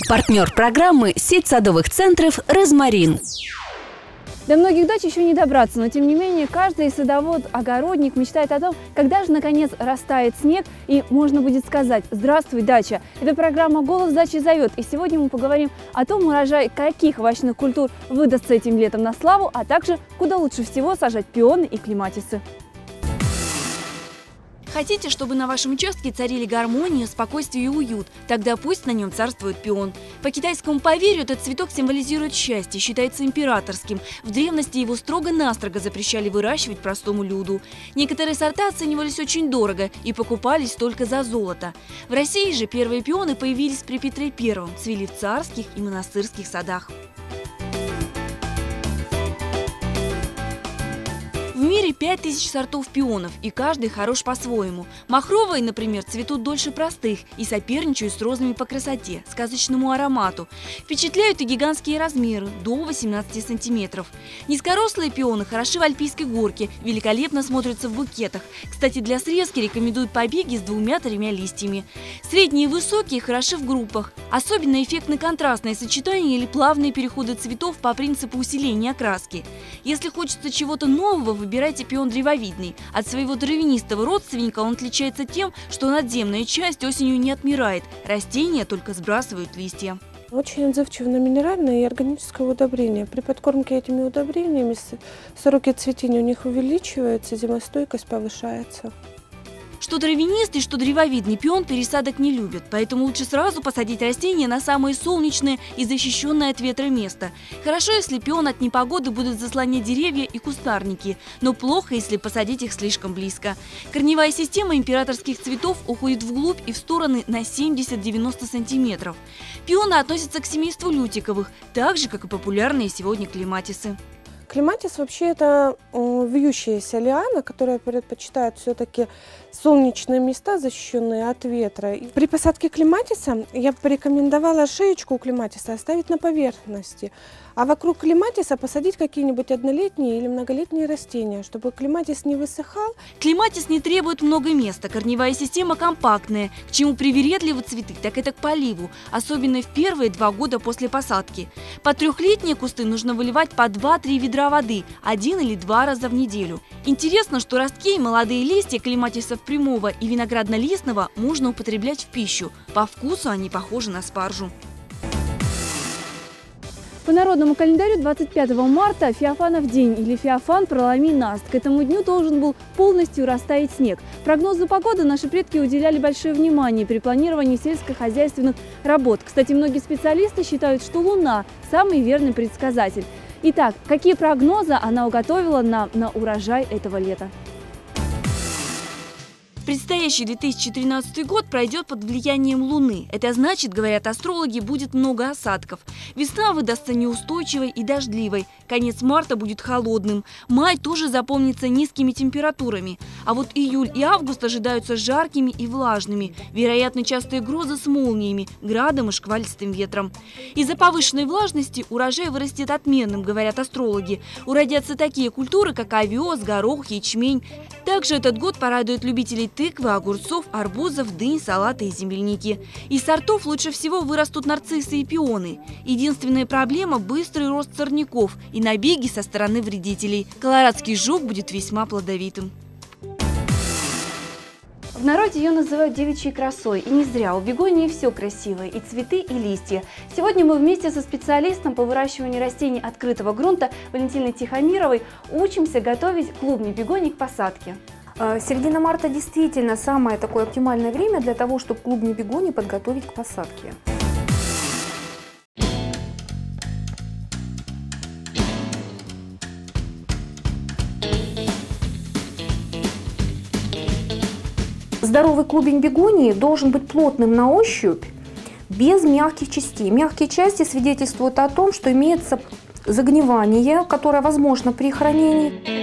Партнер программы – сеть садовых центров «Розмарин». До многих дач еще не добраться, но тем не менее каждый садовод, огородник мечтает о том, когда же наконец растает снег и можно будет сказать «Здравствуй, дача!». Это программа «Голос дачи зовет», и сегодня мы поговорим о том, урожай каких овощных культур выдастся этим летом на славу, а также куда лучше всего сажать пионы и клематисы. Хотите, чтобы на вашем участке царили гармония, спокойствие и уют? Тогда пусть на нем царствует пион. По китайскому поверью этот цветок символизирует счастье, считается императорским. В древности его строго-настрого запрещали выращивать простому люду. Некоторые сорта оценивались очень дорого и покупались только за золото. В России же первые пионы появились при Петре I, цвели в царских и монастырских садах. В мире 5000 сортов пионов, и каждый хорош по-своему. Махровые, например, цветут дольше простых и соперничают с розами по красоте, сказочному аромату. Впечатляют и гигантские размеры – до 18 сантиметров. Низкорослые пионы хороши в альпийской горке, великолепно смотрятся в букетах. Кстати, для срезки рекомендуют побеги с 2-3 листьями. Средние и высокие хороши в группах. Особенно эффектны контрастные сочетания или плавные переходы цветов по принципу усиления окраски. Если хочется чего-то нового, выбирайте пион древовидный. От своего травянистого родственника он отличается тем, что надземная часть осенью не отмирает. Растения только сбрасывают листья. Очень отзывчивы на минеральное и органическое удобрение. При подкормке этими удобрениями сроки цветения у них увеличиваются, зимостойкость повышается. Что травянистый, что древовидный пион пересадок не любят, поэтому лучше сразу посадить растения на самое солнечное и защищенное от ветра место. Хорошо, если пион от непогоды будут заслонять деревья и кустарники, но плохо, если посадить их слишком близко. Корневая система императорских цветов уходит вглубь и в стороны на 70-90 сантиметров. Пионы относятся к семейству лютиковых, так же, как и популярные сегодня клематисы. Клематис вообще это вьющаяся лиана, которая предпочитает все-таки солнечные места, защищенные от ветра. И при посадке клематиса я бы порекомендовала шеечку у клематиса оставить на поверхности, а вокруг клематиса посадить какие-нибудь однолетние или многолетние растения, чтобы клематис не высыхал. Клематис не требует много места, корневая система компактная, к чему привередливы цветы, так это к поливу, особенно в первые 2 года после посадки. Под 3-летние кусты нужно выливать по 2-3 ведра воды 1 или 2 раза в неделю. Интересно, что ростки и молодые листья клематисов прямого и виноградно-листного можно употреблять в пищу. По вкусу они похожи на спаржу. По народному календарю 25 марта Феофанов день или Феофан проломи наст. К этому дню должен был полностью растаять снег. Прогнозу погоды наши предки уделяли большое внимание при планировании сельскохозяйственных работ. Кстати, многие специалисты считают, что Луна – самый верный предсказатель. Итак, какие прогнозы она уготовила нам на урожай этого лета? Предстоящий 2013 год пройдет под влиянием Луны. Это значит, говорят астрологи, будет много осадков. Весна выдастся неустойчивой и дождливой. Конец марта будет холодным. Май тоже запомнится низкими температурами. А вот июль и август ожидаются жаркими и влажными. Вероятны частые грозы с молниями, градом и шквалистым ветром. Из-за повышенной влажности урожай вырастет отменным, говорят астрологи. Уродятся такие культуры, как овес, горох, ячмень. Также этот год порадует любителей тыквы, огурцов, арбузов, дынь, салата и земляники. Из сортов лучше всего вырастут нарциссы и пионы. Единственная проблема – быстрый рост сорняков и набеги со стороны вредителей. Колорадский жук будет весьма плодовитым. В народе ее называют девичьей красой. И не зря. У бегонии все красивое – и цветы, и листья. Сегодня мы вместе со специалистом по выращиванию растений открытого грунта Валентиной Тихомировой учимся готовить клубни бегонии к посадке. Середина марта действительно самое такое оптимальное время для того, чтобы клубни бегонии подготовить к посадке. Здоровый клубень бегонии должен быть плотным на ощупь, без мягких частей. Мягкие части свидетельствуют о том, что имеется загнивание, которое возможно при хранении.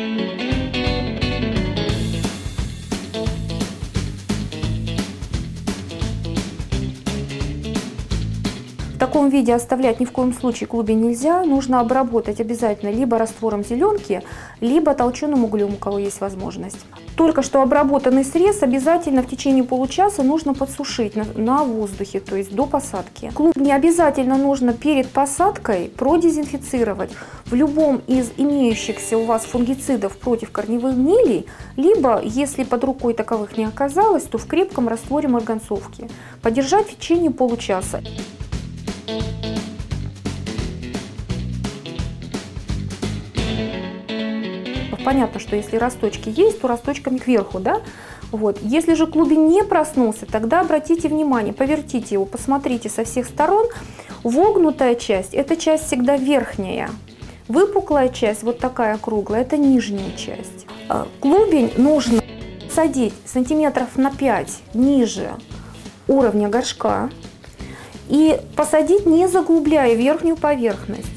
таком виде оставлять ни в коем случае клубень нельзя. Нужно обработать обязательно либо раствором зеленки, либо толченым углем, у кого есть возможность. Только что обработанный срез обязательно в течение получаса нужно подсушить на воздухе, то есть до посадки. Клубни обязательно нужно перед посадкой продезинфицировать в любом из имеющихся у вас фунгицидов против корневых гнилей, либо, если под рукой таковых не оказалось, то в крепком растворе марганцовки. Подержать в течение получаса. Понятно, что если росточки есть, то росточками кверху, да? Вот. Если же клубень не проснулся, тогда обратите внимание, повертите его, посмотрите со всех сторон. Вогнутая часть – это часть всегда верхняя. Выпуклая часть, вот такая круглая, это нижняя часть. Клубень нужно садить сантиметров на 5 ниже уровня горшка и посадить, не заглубляя верхнюю поверхность.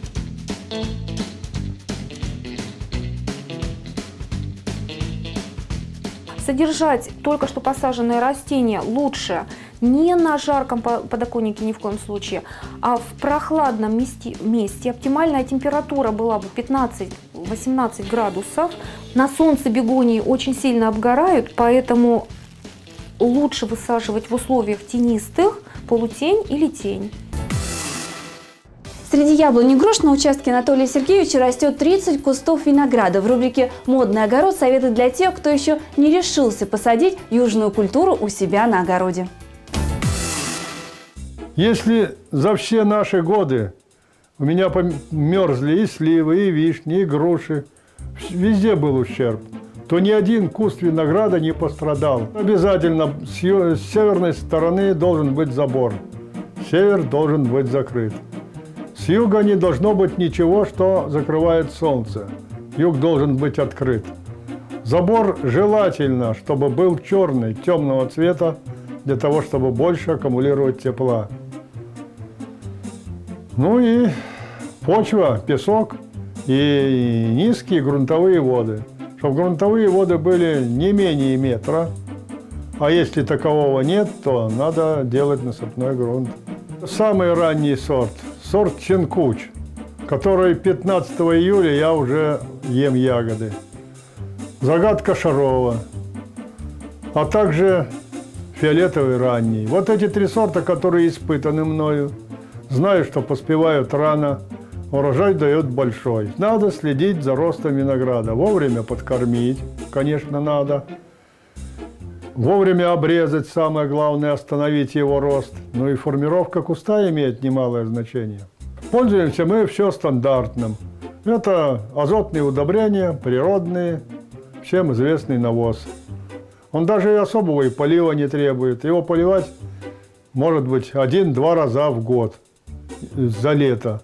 Содержать только что посаженное растение лучше не на жарком подоконнике ни в коем случае, а в прохладном месте. Оптимальная температура была бы 15-18 градусов. На солнце бегонии очень сильно обгорают, поэтому лучше высаживать в условиях тенистых, полутень или тень. Среди яблонь и груш на участке Анатолия Сергеевича растет 30 кустов винограда. В рубрике «Модный огород» советы для тех, кто еще не решился посадить южную культуру у себя на огороде. Если за все наши годы у меня мерзли и сливы, и вишни, и груши, везде был ущерб, то ни один куст винограда не пострадал. Обязательно с северной стороны должен быть забор. Север должен быть закрыт. С юга не должно быть ничего, что закрывает солнце. Юг должен быть открыт. Забор желательно, чтобы был черный, темного цвета, для того, чтобы больше аккумулировать тепла. Ну и почва, песок и низкие грунтовые воды. Чтобы грунтовые воды были не менее метра, а если такового нет, то надо делать насыпной грунт. Самый ранний сорт Ченкуч, который 15 июля я уже ем ягоды. Загадка Шарова, а также фиолетовый ранний. Вот эти три сорта, которые испытаны мною. Знаю, что поспевают рано, урожай дает большой. Надо следить за ростом винограда, вовремя подкормить, конечно, надо. Вовремя обрезать, самое главное, остановить его рост. Ну и формировка куста имеет немалое значение. Пользуемся мы все стандартным. Это азотные удобрения, природные, всем известный навоз. Он даже и особого и полива не требует. Его поливать может быть 1-2 раза в год за лето.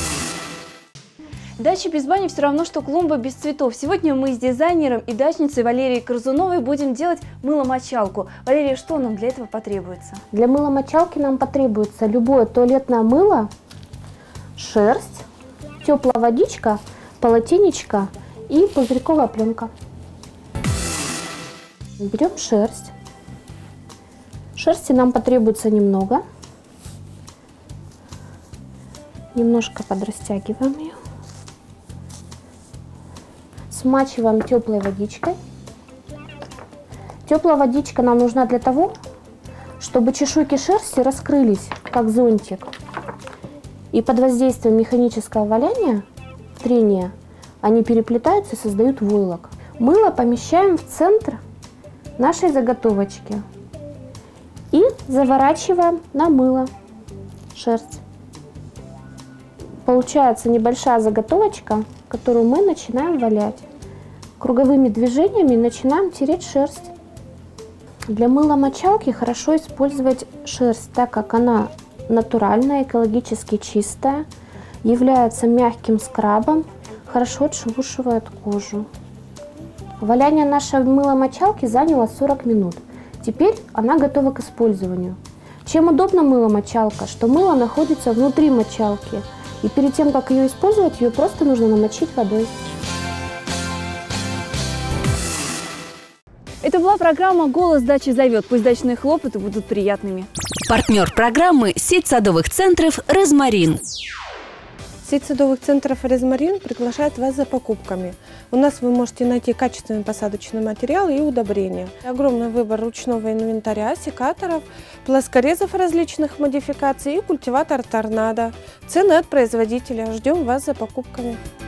Дача без бани все равно, что клумба без цветов. Сегодня мы с дизайнером и дачницей Валерией Корзуновой будем делать мыло-мочалку. Валерия, что нам для этого потребуется? Для мыло-мочалки нам потребуется любое туалетное мыло, шерсть, теплая водичка, полотенечко и пузырьковая пленка. Берем шерсть. Шерсти нам потребуется немного. Немножко подрастягиваем ее. Смачиваем теплой водичкой. Теплая водичка нам нужна для того, чтобы чешуйки шерсти раскрылись, как зонтик. И под воздействием механического валяния, трения, они переплетаются и создают войлок. Мыло помещаем в центр нашей заготовочки и заворачиваем на мыло шерсть. Получается небольшая заготовочка, которую мы начинаем валять. Круговыми движениями начинаем тереть шерсть. Для мыла-мочалки хорошо использовать шерсть, так как она натуральная, экологически чистая, является мягким скрабом, хорошо отшелушивает кожу. Валяние нашей мыло-мочалки заняло 40 минут. Теперь она готова к использованию. Чем удобна мыло-мочалка, что мыло находится внутри мочалки, и перед тем, как ее использовать, ее просто нужно намочить водой. Это была программа «Голос дачи зовет». Пусть дачные хлопоты будут приятными. Партнер программы – сеть садовых центров «Розмарин». Сеть садовых центров «Розмарин» приглашает вас за покупками. У нас вы можете найти качественный посадочный материал и удобрения. Огромный выбор ручного инвентаря, секаторов, плоскорезов различных модификаций и культиватор «Торнадо». Цены от производителя. Ждем вас за покупками.